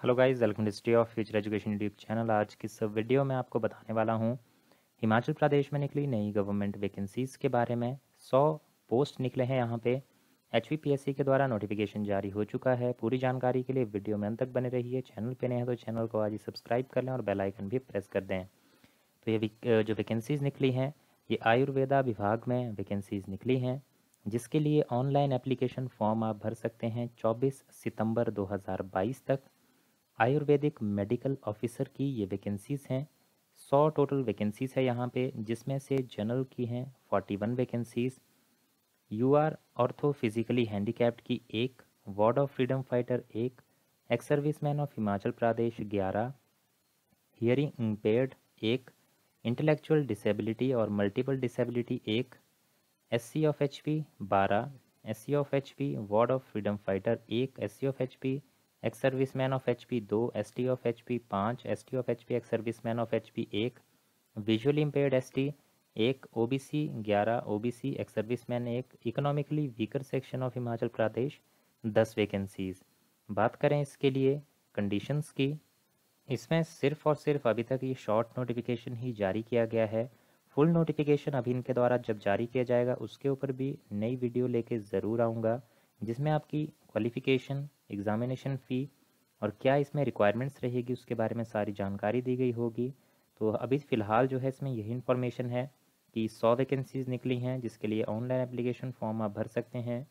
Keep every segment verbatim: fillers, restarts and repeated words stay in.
Hello guys, welcome to history of future education YouTube channel. आज की इस video में आपको बताने वाला हूं हिमाचल प्रदेश में निकली नई गवर्नमेंट वैकेंसीज़ के बारे में। सौ पोस्ट निकले हैं यहाँ पे। एचवीपीएससी के द्वारा नोटिफिकेशन जारी हो चुका है। पूरी जानकारी के लिए वीडियो में अंत तक बने रहिए। चैनल पे नए हैं तो चैनल को आज ही सब्सक्राइब कर लें और बेल आइकन भी प्रेस कर दें। तो ये जो वैकेंसीज़ निकली हैं ये आयुर्वेदा विभाग में वैकेंसीज़ निकली हैं, जिसके लिए ऑनलाइन एप्लीकेशन फॉर्म आप भर सकते हैं चौबीस सितंबर दो हज़ार बाईस तक। आयुर्वेदिक मेडिकल ऑफिसर की ये वैकेंसीज़ हैं। सौ टोटल वैकेंसीज़ है यहाँ पे, जिसमें से जनरल की हैं इकतालीस vacancies, U R ortho physically handicapped की एक, वार्ड ऑफ फ्रीडम फाइटर एक, ex serviceman of Himachal Pradesh ग्यारह, हियरिंग इम्पेयर्ड एक, इंटेलेक्चुअल डिसेबिलिटी और मल्टीपल डिसेबिलिटी एक, S C of H P बारह, S C of H P ward of freedom fighter एक, S C of H P ex serviceman of H P दो, S T of H P पाँच, S T of H P ex serviceman of H P एक, visually impaired S T एक, O B C ग्यारह, O B C ex serviceman एक, economically weaker section of Himachal Pradesh दस vacancies. बात करें इसके लिए कंडीशंस की, इसमें सिर्फ और सिर्फ अभी तक ये शॉर्ट नोटिफिकेशन ही जारी किया गया है। फुल नोटिफिकेशन अभी इनके द्वारा जब जारी किया जाएगा उसके ऊपर भी नई वीडियो लेके ज़रूर आऊँगा, जिसमें आपकी क्वालिफ़िकेशन, एग्ज़ामिनेशन फ़ी और क्या इसमें रिक्वायरमेंट्स रहेगी उसके बारे में सारी जानकारी दी गई होगी। तो अभी फ़िलहाल जो है इसमें यही इन्फॉर्मेशन है कि सौ वैकेंसीज़ निकली हैं, जिसके लिए ऑनलाइन एप्लीकेशन फॉर्म आप भर सकते हैं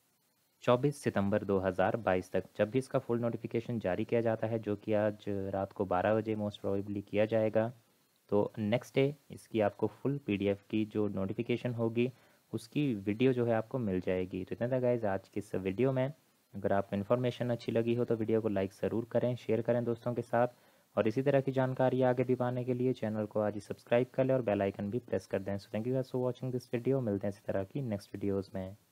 चौबीस सितंबर दो हज़ार बाईस तक। जब भी इसका फुल नोटिफिकेशन जारी किया जाता है, जो कि आज रात को बारह बजे मोस्ट प्रोबेबली किया जाएगा, तो नेक्स्ट डे इसकी आपको फुल पीडीएफ की जो नोटिफिकेशन होगी उसकी वीडियो जो है आपको मिल जाएगी। तो इतना था गाइज आज की इस वीडियो में। अगर आपको इन्फॉर्मेशन अच्छी लगी हो तो वीडियो को लाइक ज़रूर करें, शेयर करें दोस्तों के साथ, और इसी तरह की जानकारी आगे भी पाने के लिए चैनल को आज ही सब्सक्राइब कर लें और बेल आइकन भी प्रेस कर दें। So thank you guys for watching this video. मिलते हैं इसी तरह की नेक्स्ट वीडियोज़ में।